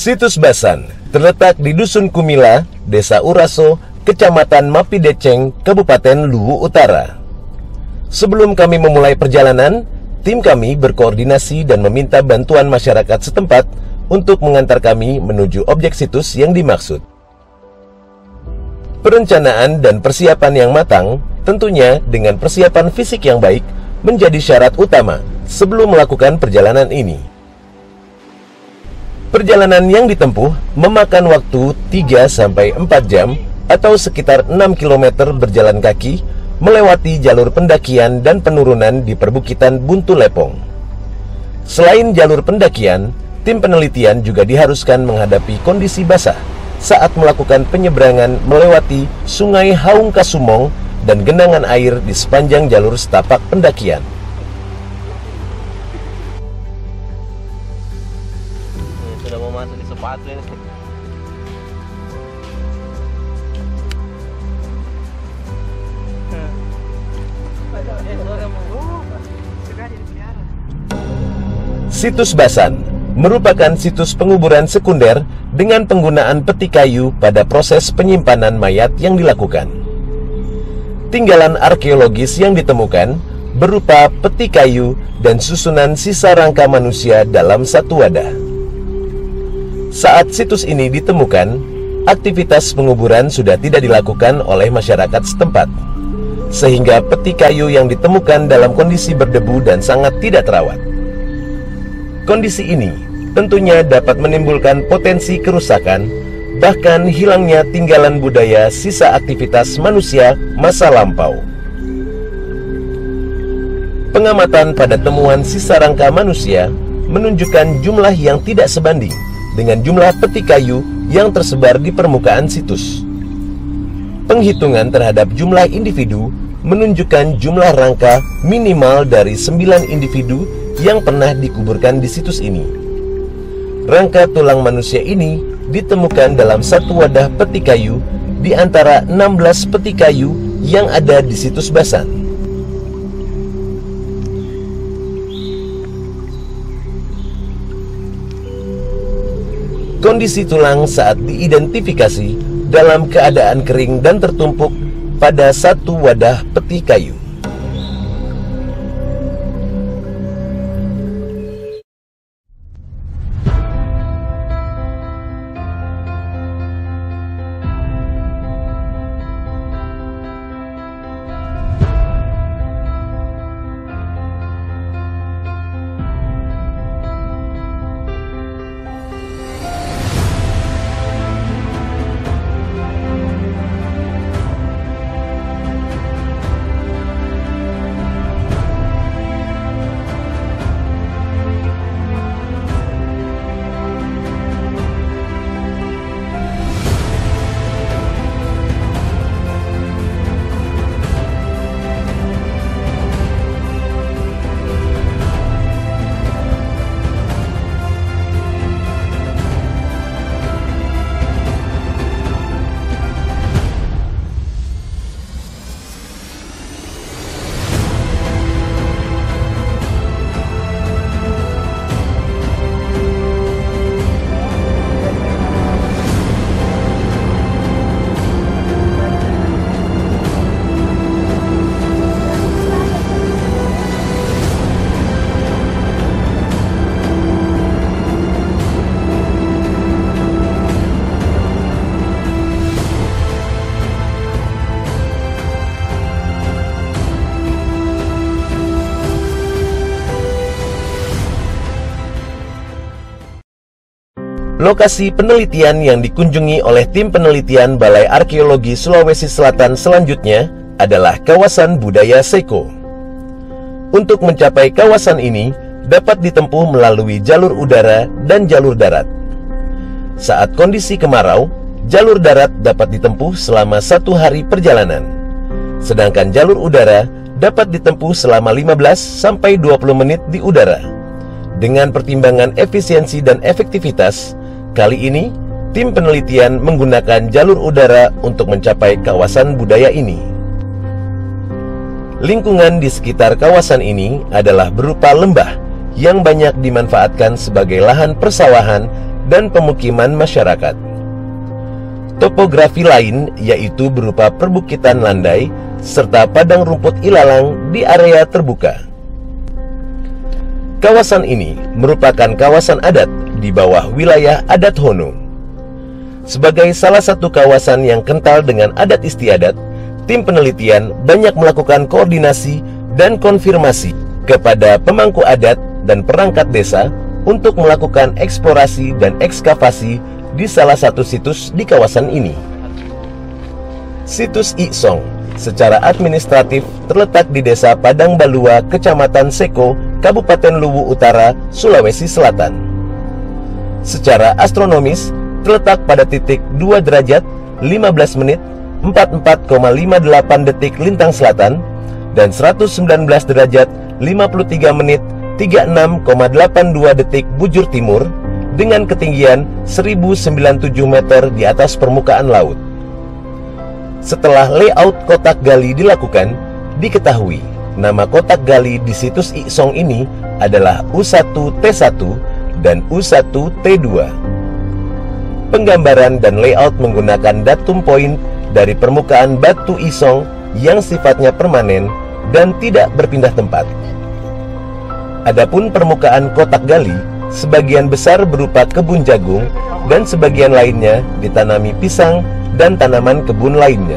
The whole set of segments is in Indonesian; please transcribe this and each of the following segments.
Situs Basan terletak di Dusun Kumila, Desa Uraso, Kecamatan Mapideceng, Kabupaten Luwu Utara. Sebelum kami memulai perjalanan, tim kami berkoordinasi dan meminta bantuan masyarakat setempat untuk mengantar kami menuju objek situs yang dimaksud. Perencanaan dan persiapan yang matang, tentunya dengan persiapan fisik yang baik, menjadi syarat utama sebelum melakukan perjalanan ini. Perjalanan yang ditempuh memakan waktu 3-4 jam atau sekitar 6 km berjalan kaki melewati jalur pendakian dan penurunan di perbukitan Buntu Lepong. Selain jalur pendakian, tim penelitian juga diharuskan menghadapi kondisi basah saat melakukan penyeberangan melewati Sungai Haung Kasumong dan genangan air di sepanjang jalur setapak pendakian. Sudah mau masuk di sepatu ini. Situs Basan merupakan situs penguburan sekunder dengan penggunaan peti kayu pada proses penyimpanan mayat yang dilakukan. Tinggalan arkeologis yang ditemukan berupa peti kayu dan susunan sisa rangka manusia dalam satu wadah. Saat situs ini ditemukan, aktivitas penguburan sudah tidak dilakukan oleh masyarakat setempat, sehingga peti kayu yang ditemukan dalam kondisi berdebu dan sangat tidak terawat. Kondisi ini tentunya dapat menimbulkan potensi kerusakan, bahkan hilangnya tinggalan budaya sisa aktivitas manusia masa lampau. Pengamatan pada temuan sisa rangka manusia menunjukkan jumlah yang tidak sebanding dengan jumlah peti kayu yang tersebar di permukaan situs. Penghitungan terhadap jumlah individu menunjukkan jumlah rangka minimal dari 9 individu yang pernah dikuburkan di situs ini. Rangka tulang manusia ini ditemukan dalam satu wadah peti kayu di antara 16 peti kayu yang ada di situs Basan. Kondisi tulang saat diidentifikasi dalam keadaan kering dan tertumpuk pada satu wadah peti kayu. Lokasi penelitian yang dikunjungi oleh tim penelitian Balai Arkeologi Sulawesi Selatan selanjutnya adalah kawasan budaya Seko. Untuk mencapai kawasan ini dapat ditempuh melalui jalur udara dan jalur darat. Saat kondisi kemarau, jalur darat dapat ditempuh selama 1 hari perjalanan, sedangkan jalur udara dapat ditempuh selama 15-20 menit di udara. Dengan pertimbangan efisiensi dan efektivitas, kali ini tim penelitian menggunakan jalur udara untuk mencapai kawasan budaya ini. Lingkungan di sekitar kawasan ini adalah berupa lembah yang banyak dimanfaatkan sebagai lahan persawahan dan pemukiman masyarakat. Topografi lain yaitu berupa perbukitan landai serta padang rumput ilalang di area terbuka. Kawasan ini merupakan kawasan adat di bawah wilayah adat Hono. Sebagai salah satu kawasan yang kental dengan adat istiadat, tim penelitian banyak melakukan koordinasi dan konfirmasi kepada pemangku adat dan perangkat desa untuk melakukan eksplorasi dan ekskavasi di salah satu situs di kawasan ini. Situs Iksong secara administratif terletak di Desa Padang Balua, Kecamatan Seko, Kabupaten Luwu Utara, Sulawesi Selatan. Secara astronomis terletak pada titik 2 derajat 15 menit 44,58 detik lintang selatan dan 119 derajat 53 menit 36,82 detik bujur timur dengan ketinggian 1097 meter di atas permukaan laut. Setelah layout kotak gali dilakukan, diketahui nama kotak gali di situs Iksong ini adalah U1T1 dan U1T2. Penggambaran dan layout menggunakan datum point dari permukaan batu Iksong yang sifatnya permanen dan tidak berpindah tempat. Adapun permukaan kotak gali sebagian besar berupa kebun jagung dan sebagian lainnya ditanami pisang dan tanaman kebun lainnya.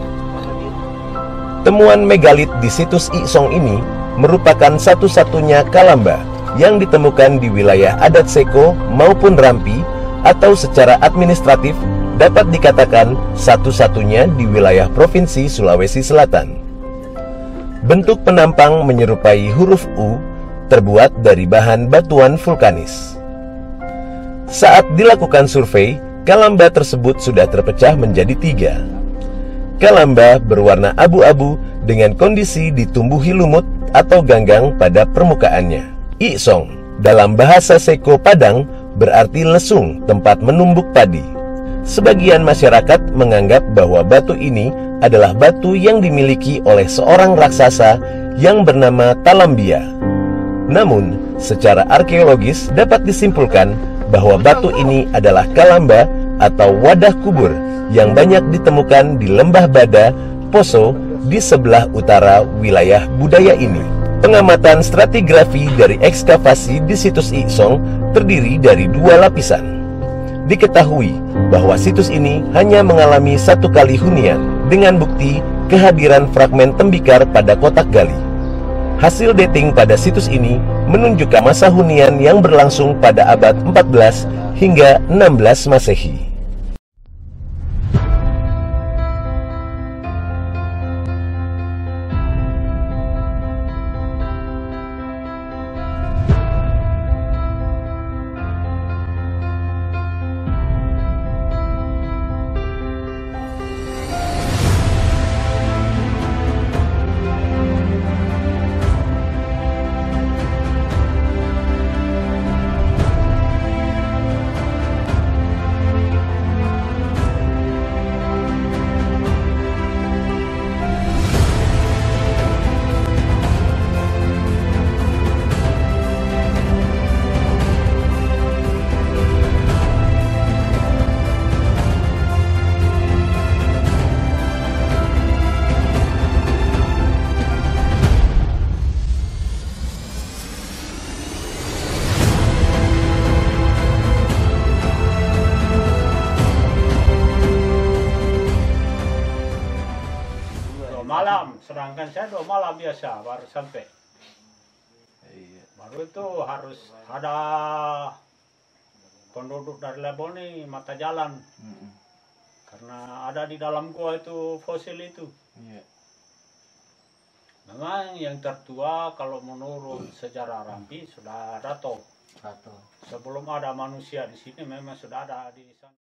Temuan megalit di situs Iksong ini merupakan satu-satunya kalamba yang ditemukan di wilayah adat Seko maupun Rampi, atau secara administratif dapat dikatakan satu-satunya di wilayah Provinsi Sulawesi Selatan. Bentuk penampang menyerupai huruf U, terbuat dari bahan batuan vulkanis. Saat dilakukan survei, kalamba tersebut sudah terpecah menjadi 3. Kalamba berwarna abu-abu dengan kondisi ditumbuhi lumut atau ganggang pada permukaannya. Iksong dalam bahasa Seko Padang berarti lesung tempat menumbuk padi. Sebagian masyarakat menganggap bahwa batu ini adalah batu yang dimiliki oleh seorang raksasa yang bernama Talambia. Namun, secara arkeologis dapat disimpulkan bahwa batu ini adalah kalamba atau wadah kubur yang banyak ditemukan di Lembah Bada, Poso, di sebelah utara wilayah budaya ini. Pengamatan stratigrafi dari ekskavasi di situs Iksong terdiri dari 2 lapisan. Diketahui bahwa situs ini hanya mengalami 1 kali hunian dengan bukti kehadiran fragmen tembikar pada kotak gali. Hasil dating pada situs ini menunjukkan masa hunian yang berlangsung pada abad 14 hingga 16 Masehi. Malam, sedangkan saya 2 malam biasa baru sampai. Baru itu harus ada penduduk dari Leboni mata jalan, karena ada di dalam gua itu fosil itu. Memang yang tertua kalau menurut sejarah Rampi sudah Dato. Sebelum ada manusia di sini memang sudah ada di sana.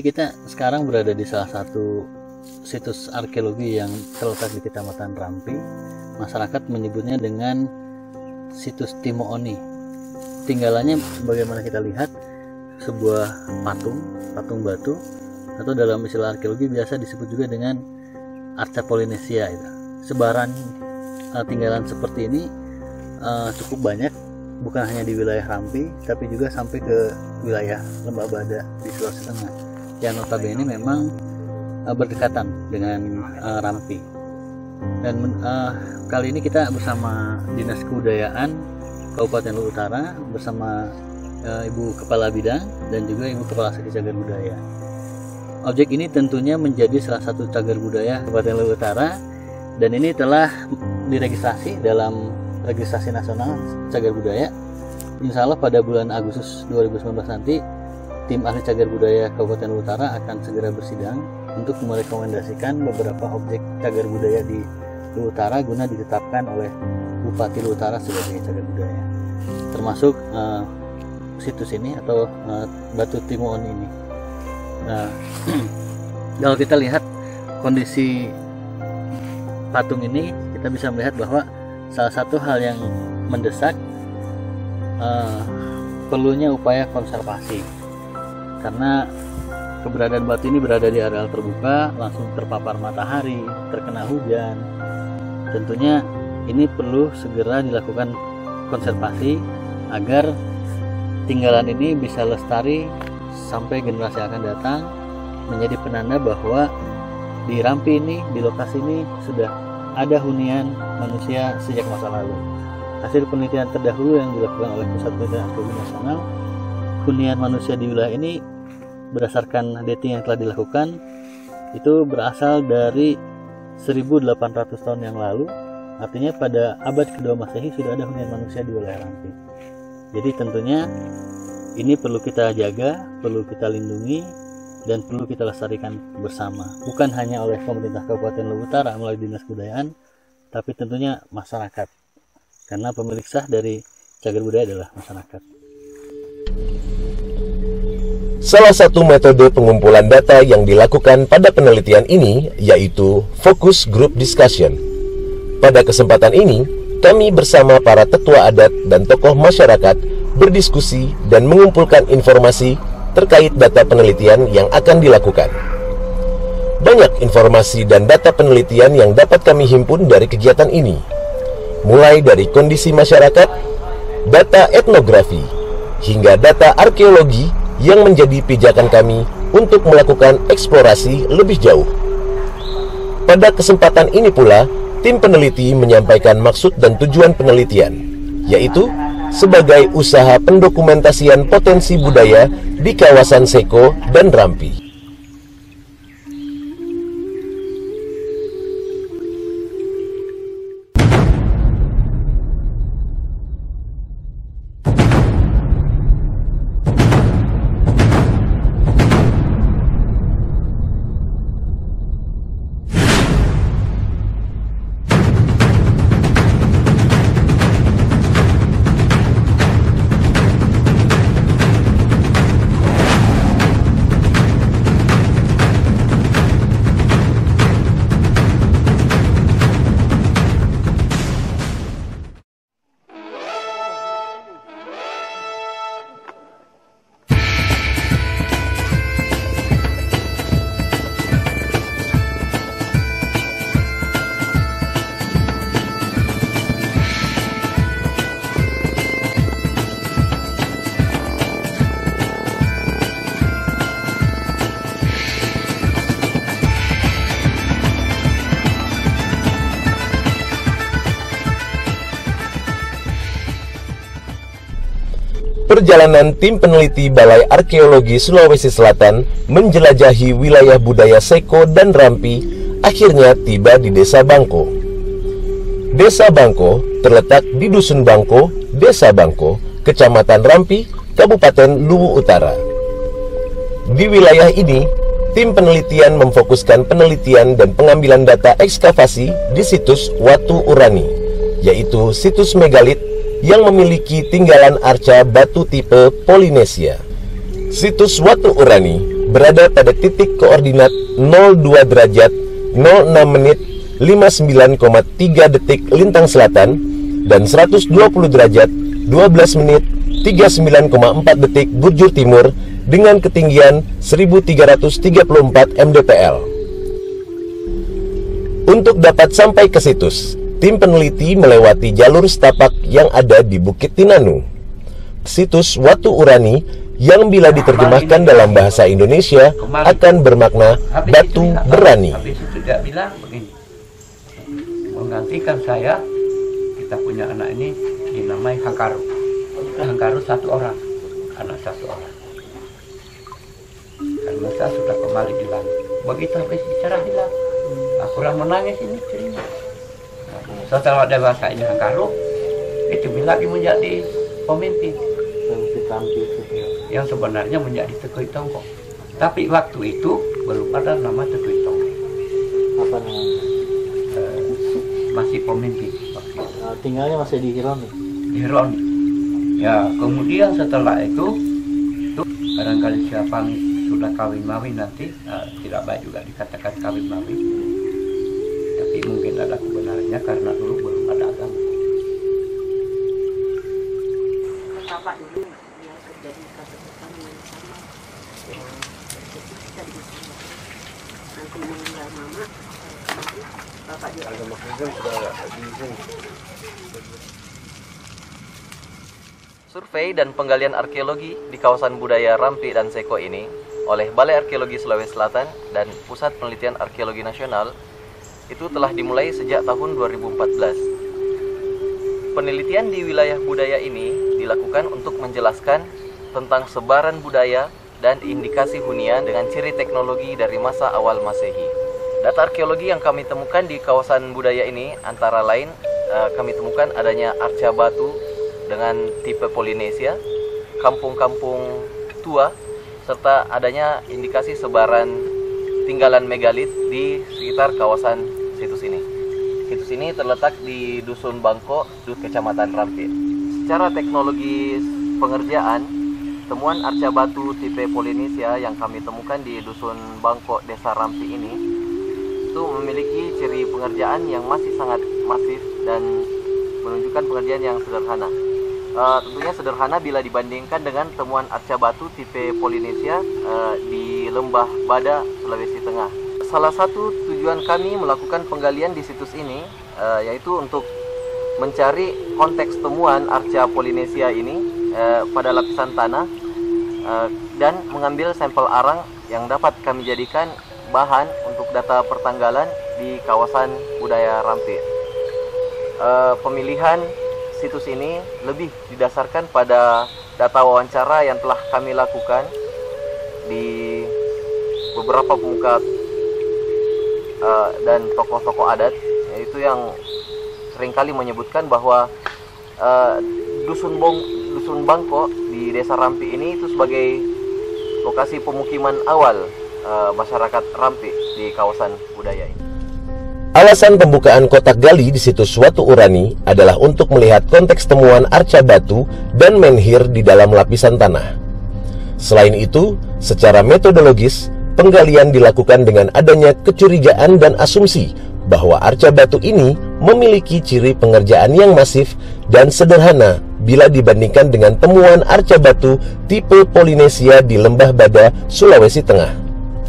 kita sekarang berada di salah satu situs arkeologi yang terletak di Kecamatan Rampi. Masyarakat menyebutnya dengan situs Timooni. Tinggalannya sebagaimana kita lihat, sebuah patung batu, atau dalam istilah arkeologi biasa disebut juga dengan arca Polinesia. Sebaran tinggalan seperti ini cukup banyak, bukan hanya di wilayah Rampi, tapi juga sampai ke wilayah Lembah Bada di Sulawesi Tengah, yang notabene memang berdekatan dengan Rampi. Dan kali ini kita bersama Dinas Kebudayaan Kabupaten Luwu Utara bersama Ibu Kepala Bidang dan juga Ibu Kepala Seksi Cagar Budaya. Objek ini tentunya menjadi salah satu cagar budaya Kabupaten Luwu Utara, dan ini telah diregistrasi dalam Registrasi Nasional Cagar Budaya. Insya Allah pada bulan Agustus 2019 nanti tim ahli cagar budaya Kabupaten Luwu Utara akan segera bersidang untuk merekomendasikan beberapa objek cagar budaya di Luwu Utara guna ditetapkan oleh Bupati Luwu Utara sebagai cagar budaya, termasuk situs ini atau batu Timooni ini. Kalau kita lihat kondisi patung ini, kita bisa melihat bahwa salah satu hal yang mendesak perlunya upaya konservasi, karena keberadaan batu ini berada di areal terbuka, langsung terpapar matahari, terkena hujan. Tentunya ini perlu segera dilakukan konservasi agar tinggalan ini bisa lestari sampai generasi akan datang, menjadi penanda bahwa di Rampi ini, di lokasi ini sudah ada hunian manusia sejak masa lalu. Hasil penelitian terdahulu yang dilakukan oleh Pusat Penelitian Arkeologi Nasional, hunian manusia di wilayah ini berdasarkan dating yang telah dilakukan itu berasal dari 1800 tahun yang lalu. Artinya pada abad kedua Masehi sudah ada hunian manusia di wilayah Rampi. Jadi tentunya ini perlu kita jaga, perlu kita lindungi, dan perlu kita lestarikan bersama. Bukan hanya oleh pemerintah Kabupaten Luwu Utara melalui Dinas Kebudayaan, tapi tentunya masyarakat. Karena pemilik sah dari cagar budaya adalah masyarakat. Salah satu metode pengumpulan data yang dilakukan pada penelitian ini yaitu focus group discussion. Pada kesempatan ini, kami bersama para tetua adat dan tokoh masyarakat berdiskusi dan mengumpulkan informasi terkait data penelitian yang akan dilakukan. Banyak informasi dan data penelitian yang dapat kami himpun dari kegiatan ini, mulai dari kondisi masyarakat, data etnografi, hingga data arkeologi yang menjadi pijakan kami untuk melakukan eksplorasi lebih jauh. Pada kesempatan ini pula, tim peneliti menyampaikan maksud dan tujuan penelitian, yaitu sebagai usaha pendokumentasian potensi budaya di kawasan Seko dan Rampi. Perjalanan tim peneliti Balai Arkeologi Sulawesi Selatan menjelajahi wilayah budaya Seko dan Rampi akhirnya tiba di Desa Bangko. Desa Bangko terletak di Dusun Bangko, Desa Bangko, Kecamatan Rampi, Kabupaten Luwu Utara. Di wilayah ini, tim penelitian memfokuskan penelitian dan pengambilan data ekskavasi di situs Watu Urani, yaitu situs megalit yang memiliki tinggalan arca batu tipe Polinesia. Situs Watu Urani berada pada titik koordinat 02 derajat 06 menit 59,3 detik lintang selatan dan 120 derajat 12 menit 39,4 detik bujur timur dengan ketinggian 1334 mdpl. Untuk dapat sampai ke situs, tim peneliti melewati jalur setapak yang ada di Bukit Tinanu. Situs Watu Urani yang bila diterjemahkan dalam bahasa Indonesia akan bermakna batu berani. Habis itu dia bilang begini, menggantikan saya, kita punya anak ini dinamai Hangkaru. Hangkaru satu orang, anak satu orang. Karena saya sudah kembali di langit. Begitu habis bicara hilang, aku menangis ini cerita. Setelah dewasa ini Hangkaru, itu lagi menjadi pemimpin yang sebenarnya menjadi Tekui Tongko. Tapi waktu itu belum ada nama Tekui Tongko. Apa namanya? Masih pemimpin. Tinggalnya masih di Hironi. Di Hironi. Ya, kemudian setelah itu barangkali siapa sudah kawin mawin nanti, tidak baik juga dikatakan kawin mawin. Tapi mungkin ada kebenarannya karena dulu belum ada agama. Bapak dulu ya kerja di kantor petani yang sama, jadi kita di sana. Nanti meninggal mama, bapak juga. Agama Kristen sudah di sini. Survei dan penggalian arkeologi di kawasan budaya Rampi dan Seko ini oleh Balai Arkeologi Sulawesi Selatan dan Pusat Penelitian Arkeologi Nasional itu telah dimulai sejak tahun 2014. Penelitian di wilayah budaya ini dilakukan untuk menjelaskan tentang sebaran budaya dan indikasi hunian dengan ciri teknologi dari masa awal Masehi. Data arkeologi yang kami temukan di kawasan budaya ini antara lain kami temukan adanya arca batu dengan tipe Polinesia, kampung-kampung tua, serta adanya indikasi sebaran tinggalan megalit di sekitar kawasan situs ini. Situs ini terletak di Dusun Bangko, Kecamatan Rampi. Secara teknologi pengerjaan, temuan arca batu tipe Polinesia yang kami temukan di Dusun Bangko, Desa Rampi ini itu memiliki ciri pengerjaan yang masih sangat masif dan menunjukkan pengerjaan yang sederhana. Tentunya sederhana bila dibandingkan dengan temuan arca batu tipe Polinesia di Lembah Bada, Sulawesi Tengah. Salah satu tujuan kami melakukan penggalian di situs ini yaitu untuk mencari konteks temuan arca Polinesia ini pada lapisan tanah dan mengambil sampel arang yang dapat kami jadikan bahan untuk data pertanggalan di kawasan budaya Rampi. Pemilihan situs ini lebih didasarkan pada data wawancara yang telah kami lakukan di beberapa pemuka dan tokoh-tokoh adat, yaitu yang seringkali menyebutkan bahwa Dusun Bangko di Desa Rampi ini itu sebagai lokasi pemukiman awal masyarakat Rampi di kawasan budaya ini. Alasan pembukaan kotak gali di situs Watu Urani adalah untuk melihat konteks temuan arca batu dan menhir di dalam lapisan tanah. Selain itu, secara metodologis, penggalian dilakukan dengan adanya kecurigaan dan asumsi bahwa arca batu ini memiliki ciri pengerjaan yang masif dan sederhana bila dibandingkan dengan temuan arca batu tipe Polinesia di Lembah Bada, Sulawesi Tengah.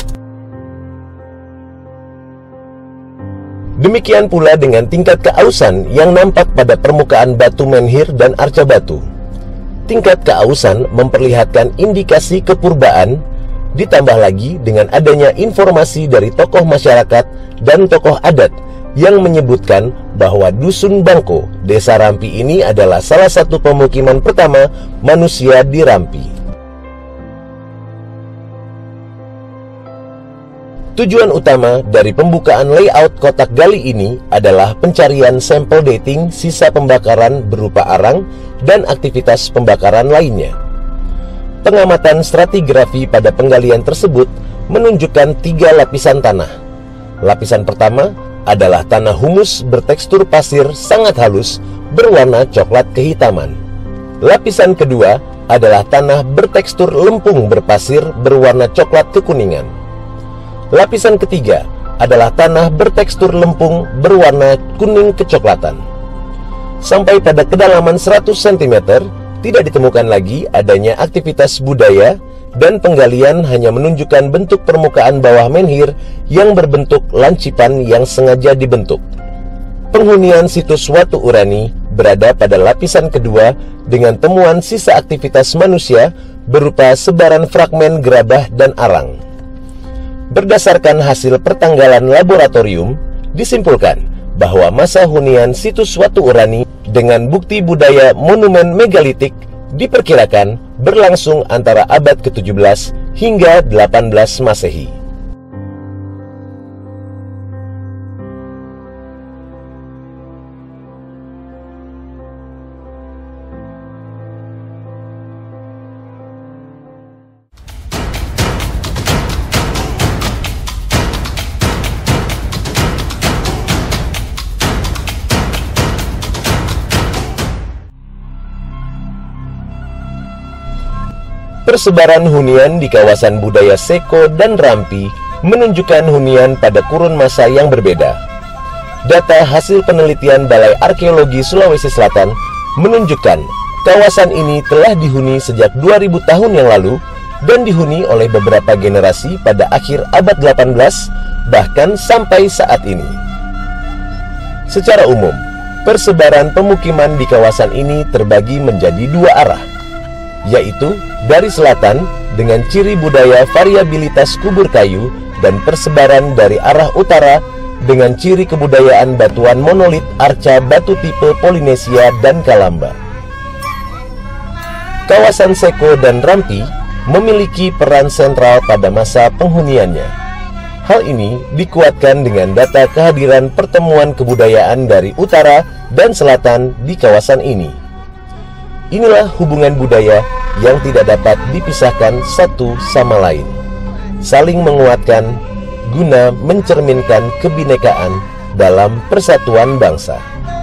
Demikian pula dengan tingkat keausan yang nampak pada permukaan batu menhir dan arca batu. Tingkat keausan memperlihatkan indikasi kepurbaan, ditambah lagi dengan adanya informasi dari tokoh masyarakat dan tokoh adat yang menyebutkan bahwa Dusun Bangko, Desa Rampi ini adalah salah satu pemukiman pertama manusia di Rampi. Tujuan utama dari pembukaan layout kotak gali ini adalah pencarian sampel dating sisa pembakaran berupa arang dan aktivitas pembakaran lainnya. Pengamatan stratigrafi pada penggalian tersebut menunjukkan 3 lapisan tanah. Lapisan pertama adalah tanah humus bertekstur pasir sangat halus berwarna coklat kehitaman. Lapisan kedua adalah tanah bertekstur lempung berpasir berwarna coklat kekuningan. Lapisan ketiga adalah tanah bertekstur lempung berwarna kuning kecoklatan. Sampai pada kedalaman 100 cm, tidak ditemukan lagi adanya aktivitas budaya dan penggalian hanya menunjukkan bentuk permukaan bawah menhir yang berbentuk lancipan yang sengaja dibentuk. Penghunian situs Watu Urani berada pada lapisan kedua dengan temuan sisa aktivitas manusia berupa sebaran fragmen gerabah dan arang. Berdasarkan hasil pertanggalan laboratorium, disimpulkan bahwa masa hunian situs Watu Urani dengan bukti budaya monumen megalitik diperkirakan berlangsung antara abad ke-17 hingga 18 Masehi. Persebaran hunian di kawasan budaya Seko dan Rampi menunjukkan hunian pada kurun masa yang berbeda. Data hasil penelitian Balai Arkeologi Sulawesi Selatan menunjukkan kawasan ini telah dihuni sejak 2000 tahun yang lalu dan dihuni oleh beberapa generasi pada akhir abad 18 bahkan sampai saat ini. Secara umum, persebaran pemukiman di kawasan ini terbagi menjadi dua arah, yaitu dari selatan dengan ciri budaya variabilitas kubur kayu dan persebaran dari arah utara dengan ciri kebudayaan batuan monolit arca batu tipe Polinesia dan Kalamba. Kawasan Seko dan Rampi memiliki peran sentral pada masa penghuniannya. Hal ini dikuatkan dengan data kehadiran pertemuan kebudayaan dari utara dan selatan di kawasan ini. Inilah hubungan budaya yang tidak dapat dipisahkan satu sama lain, saling menguatkan guna mencerminkan kebinekaan dalam persatuan bangsa.